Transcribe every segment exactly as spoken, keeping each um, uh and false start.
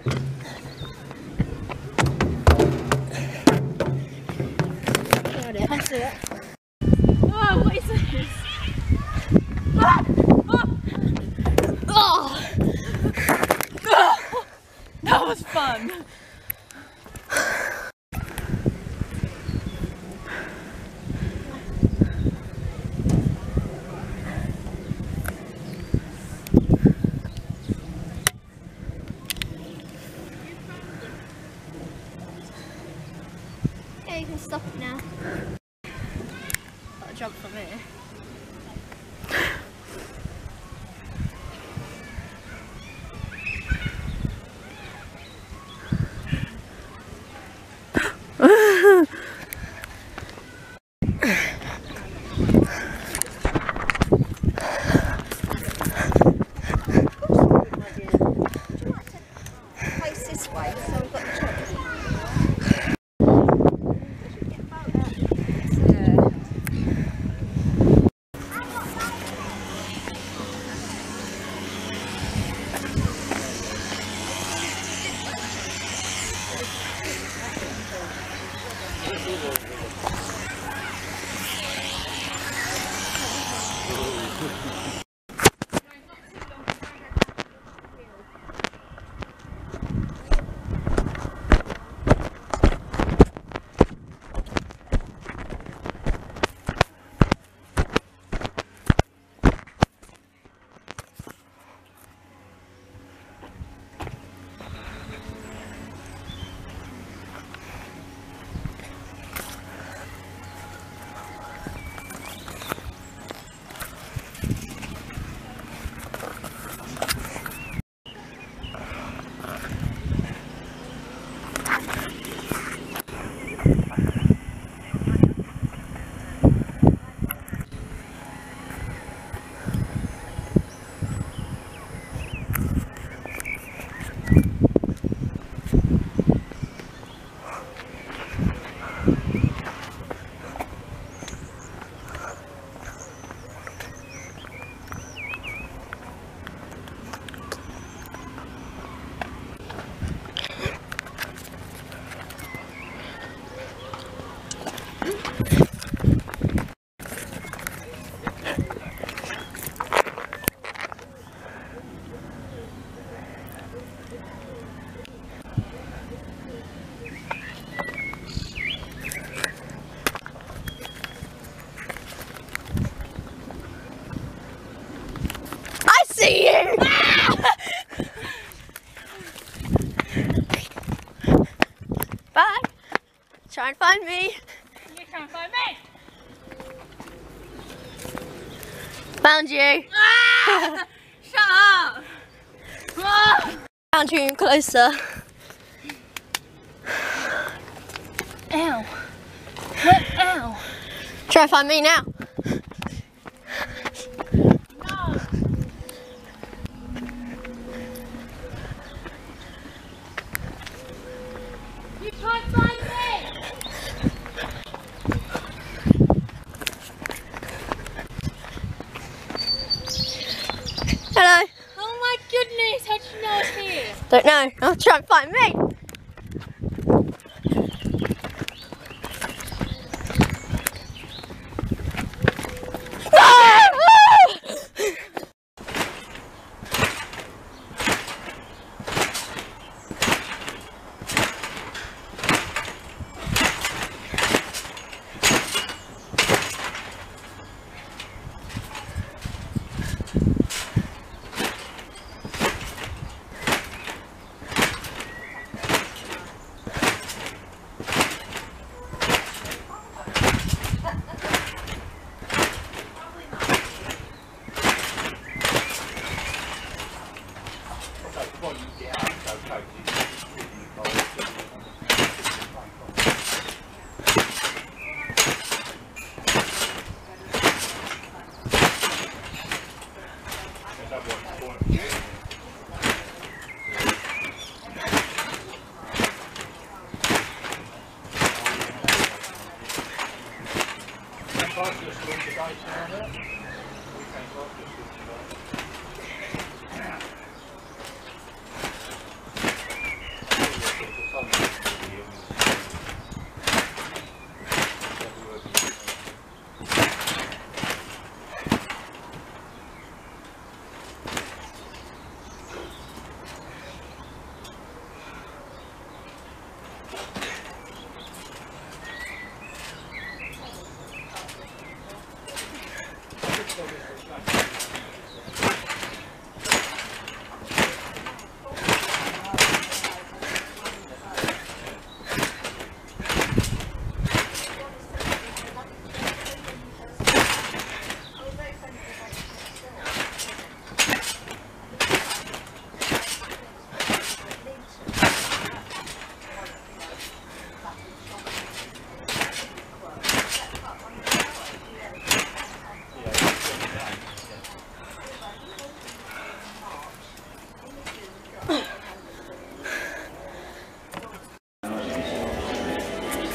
เดี๋ยวพันเสือ Oh, what is this? Ah! Oh! Oh! Oh! That was fun. Okay, you can stop it now. Got a jump from here. Face this way, so we've got the choice. See you! Bye! Try and find me! You can't find me! Found you! Ah! Shut up! Ah! Found you closer. Ow! What? Ow! Try and find me now. No! You can't find me! Hello. Oh my goodness, how did you know I was here? Don't know. I'll try and find me.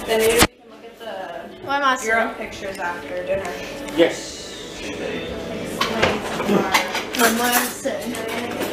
Then maybe we can look at the What am I your saying? own pictures after dinner. Yes. What am I saying?